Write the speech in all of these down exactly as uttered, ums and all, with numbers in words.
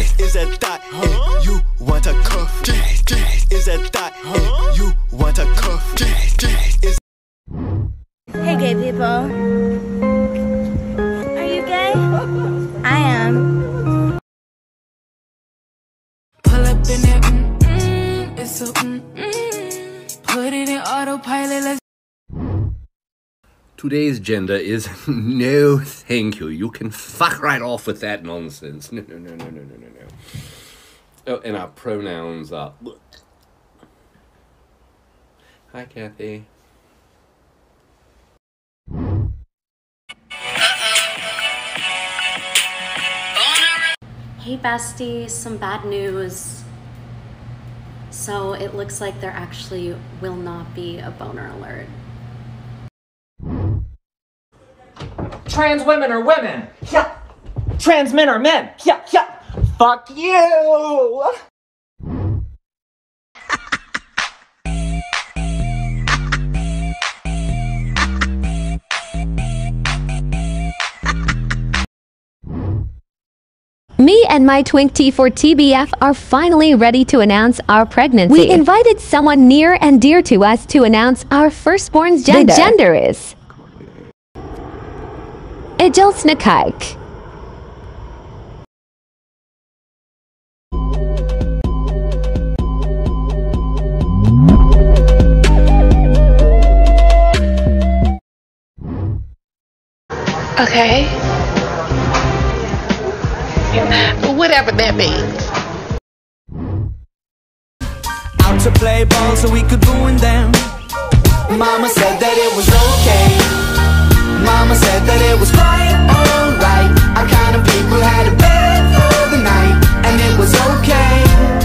Is that thought and you want a cuff? Is that thought and you want a cuff? Is Hey gay people. Are you gay? I am. Pull up in it, mm, mm, it's so mm, mm. Put it in autopilot, let's. Today's gender is no thank you. You can fuck right off with that nonsense. No, no, no, no, no, no, no, no. Oh, and our pronouns are... Hi, Kathy. Hey bestie, some bad news. So it looks like there actually will not be a boner alert. Trans women are women! Yeah! Trans men are men! Yeah, yeah! Fuck you! Me and my twink T for T B F are finally ready to announce our pregnancy. We invited someone near and dear to us to announce our firstborn's gender. The gender is... Ijelsnakaik. Okay. Whatever that means. out to play ball so we could ruin them. Mama said that it was okay. Mama said that it was quite alright. Our kind of people had a bed for the night, and it was okay.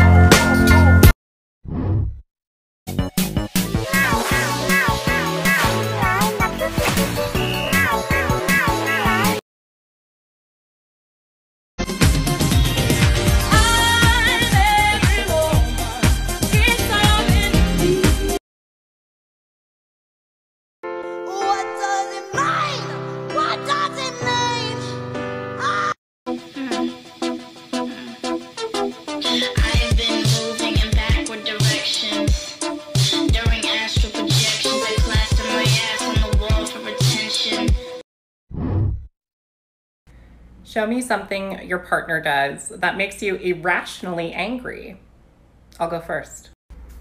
Show me something your partner does that makes you irrationally angry. I'll go first.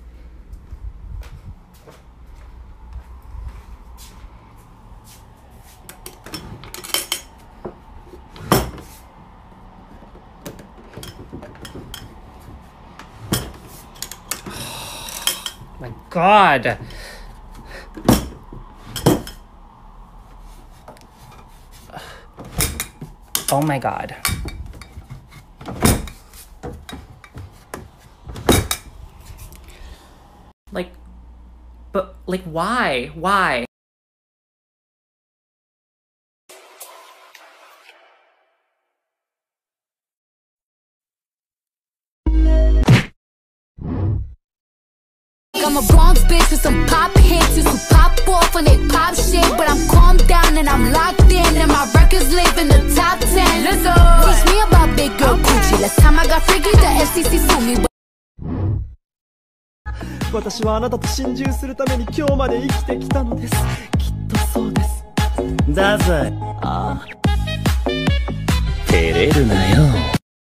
Oh my God. Oh my God. Like, but like, why? Why? I'm a Bronx bitch with some pop hits. Used to pop off when they pop shit, but I'm calmed down and I'm locked in, and my records live in the top ten. Let's go. Teach me about big girl Gucci. Last time I got freaky, the F C C sued me. 私はあなたと心中するために今日まで生きてきたのです。きっとそうです。だぜ。ああ。照れるなよ。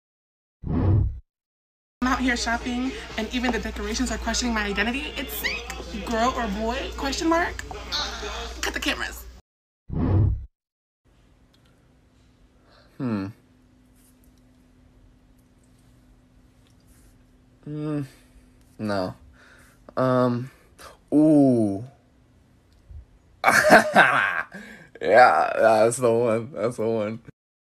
I'm out here shopping, and even the decorations are questioning my identity. It's sick. Girl or boy? Question mark. Cut the cameras. Hmm. Hmm. No. Um. Ooh. Yeah, that's the one. That's the one.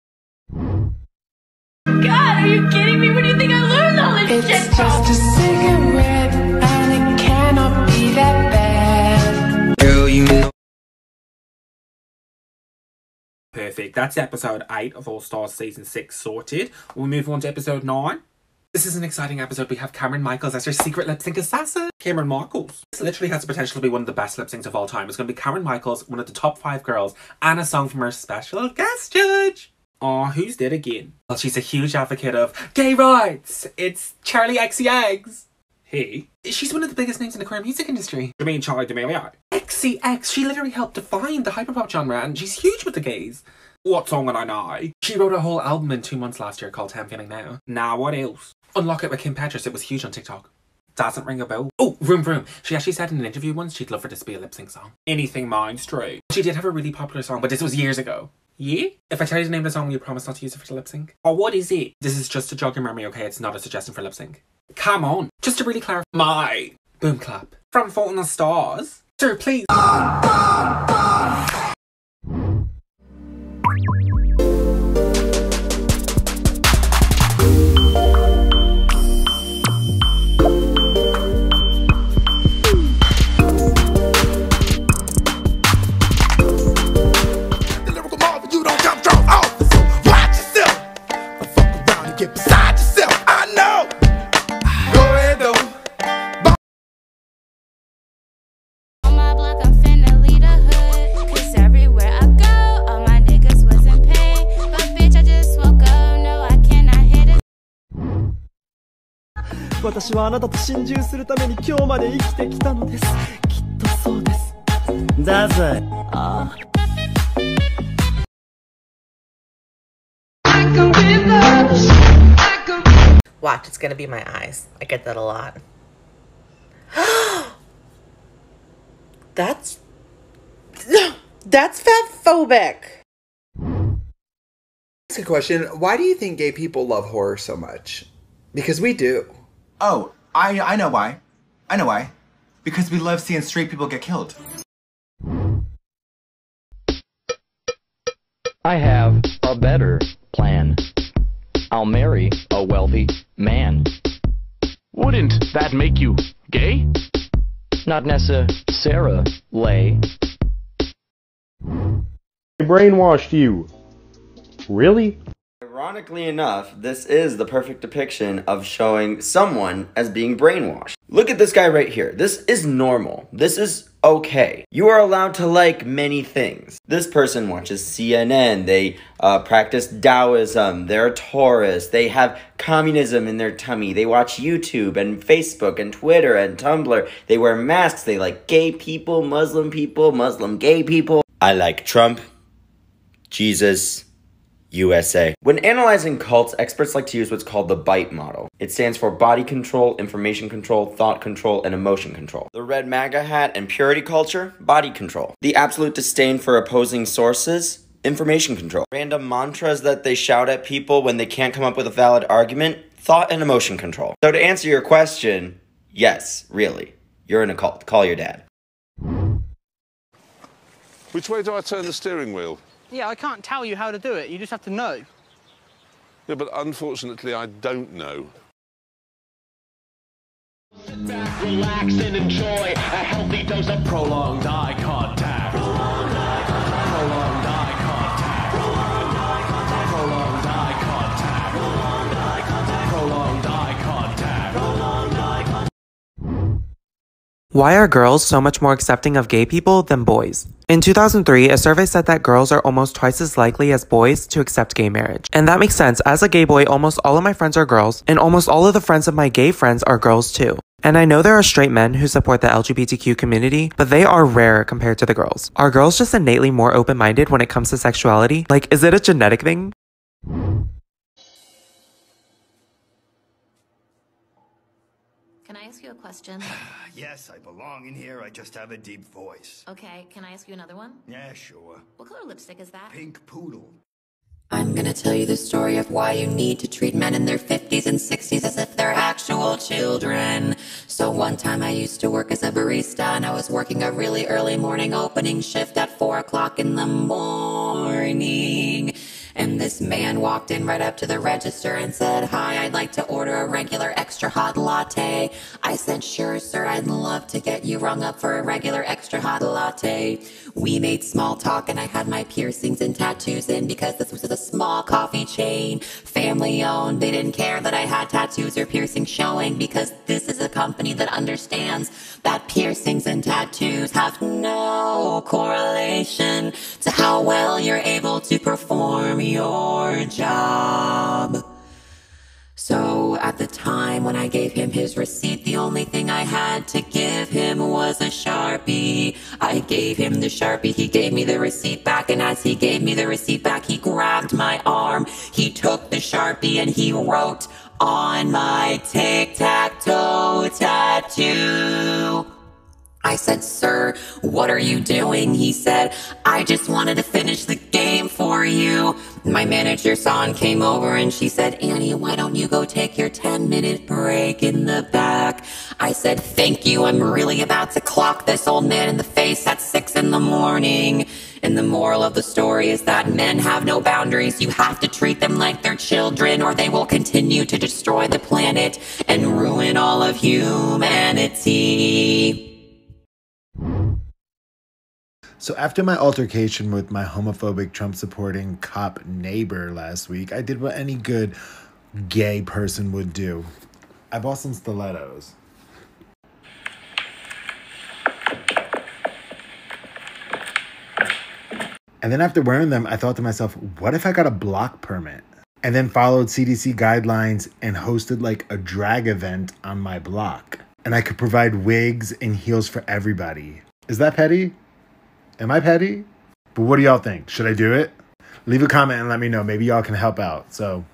God, are you kidding me? Where do you think I learned all this It's shit just from? a cigarette, and it cannot be that bad. Girl, you know. Perfect. That's episode eight of All Stars season six sorted. We'll move on to episode nine. This is an exciting episode. We have Cameron Michaels as her secret lip sync assassin. Cameron Michaels. This literally has the potential to be one of the best lip syncs of all time. It's going to be Cameron Michaels, one of the top five girls, and a song from her special guest judge. Aw, who's that again? Well, she's a huge advocate of gay rights. It's Charlie X C X. Hey, she's one of the biggest names in the queer music industry. I mean, Charlie D'Amelio. X C X, she literally helped define the hyperpop genre and she's huge with the gays. What song would I know? She wrote a whole album in two months last year called How I'm Feeling Now. Now, what else? Unlock It with Kim Petras, it was huge on TikTok. Doesn't ring a bell. Oh, Vroom Vroom. She actually said in an interview once she'd love for this to be a lip sync song. Anything Mind Straight. She did have a really popular song, but this was years ago. Yeah? If I tell you the name of the song, will you promise not to use it for the lip sync? Or what is it? This is just to jog your memory, okay? It's not a suggestion for lip sync. Come on. Just to really clarify. My boom clap. From Fault in the Stars. Sir, please. 私はあなたと心中するために今日まで生きてきたのです。きっとそうです。だぜ。ああ。 Watch, it's gonna be my eyes. I get that a lot. That's... That's fatphobic! Ask a question. Why do you think gay people love horror so much? Because we do. Oh, I I know why. I know why. Because we love seeing straight people get killed. I have a better plan. I'll marry a wealthy man. Wouldn't that make you gay? Not necessarily. They brainwashed you. Really? Ironically enough, this is the perfect depiction of showing someone as being brainwashed. Look at this guy right here. This is normal. This is okay. You are allowed to like many things. This person watches C N N. They uh, practice Taoism. They're a Taurus. They have communism in their tummy. They watch YouTube and Facebook and Twitter and Tumblr. They wear masks. They like gay people, Muslim people, Muslim gay people. I like Trump, Jesus, U S A. When analyzing cults, experts like to use what's called the BITE model. It stands for body control, information control, thought control, and emotion control. The red MAGA hat and purity culture, body control. The absolute disdain for opposing sources, information control. Random mantras that they shout at people when they can't come up with a valid argument, thought and emotion control. So to answer your question, yes, really. You're in a cult. Call your dad. Which way do I turn the steering wheel? Yeah, I can't tell you how to do it. You just have to know. Yeah, but unfortunately, I don't know. Sit back, relax, and enjoy a healthy dose of prolonged eye contact. Prolonged eye contact. Prolonged eye contact. Prolonged eye contact. Prolonged eye contact. Prolonged eye contact. Prolonged eye contact. Prolonged eye contact. Why are girls so much more accepting of gay people than boys? In two thousand three, a survey said that girls are almost twice as likely as boys to accept gay marriage. And that makes sense. As a gay boy, almost all of my friends are girls, and almost all of the friends of my gay friends are girls too. And I know there are straight men who support the L G B T Q community, but they are rare compared to the girls. Are girls just innately more open-minded when it comes to sexuality? Like, is it a genetic thing? Can I ask you a question? Yes, I belong in here. I just have a deep voice. Okay, can I ask you another one? Yeah, sure. What color lipstick is that? Pink poodle. I'm gonna tell you the story of why you need to treat men in their fifties and sixties as if they're actual children. So one time I used to work as a barista, and I was working a really early morning opening shift at four o'clock in the morning. And this man walked in right up to the register and said, "Hi, I'd like to order a regular extra hot latte." I said, "Sure, sir, I'd love to get you rung up for a regular extra hot latte." We made small talk, and I had my piercings and tattoos in because this was a small coffee chain, family owned. They didn't care that I had tattoos. tattoos or piercings showing, because this is a company that understands that piercings and tattoos have no correlation to how well you're able to perform your job. So at the time when I gave him his receipt, the only thing I had to give him was a Sharpie. I gave him the Sharpie, he gave me the receipt back, and as he gave me the receipt back, he grabbed my arm. He took the Sharpie and he wrote on my tic-tac-toe tattoo. I said, "Sir, what are you doing?" He said, "I just wanted to finish the game for you." My manager saw and came over and she said, "Annie, why don't you go take your ten minute break in the back?" I said, "Thank you, I'm really about to clock this old man in the face at six in the morning." And the moral of the story is that men have no boundaries. You have to treat them like they're children, or they will continue to destroy the planet and ruin all of humanity. So after my altercation with my homophobic Trump-supporting cop neighbor last week, I did what any good gay person would do. I bought some stilettos. And then after wearing them, I thought to myself, what if I got a block permit? And then followed C D C guidelines and hosted like a drag event on my block. And I could provide wigs and heels for everybody. Is that petty? Am I petty? But what do y'all think? Should I do it? Leave a comment and let me know. Maybe y'all can help out. So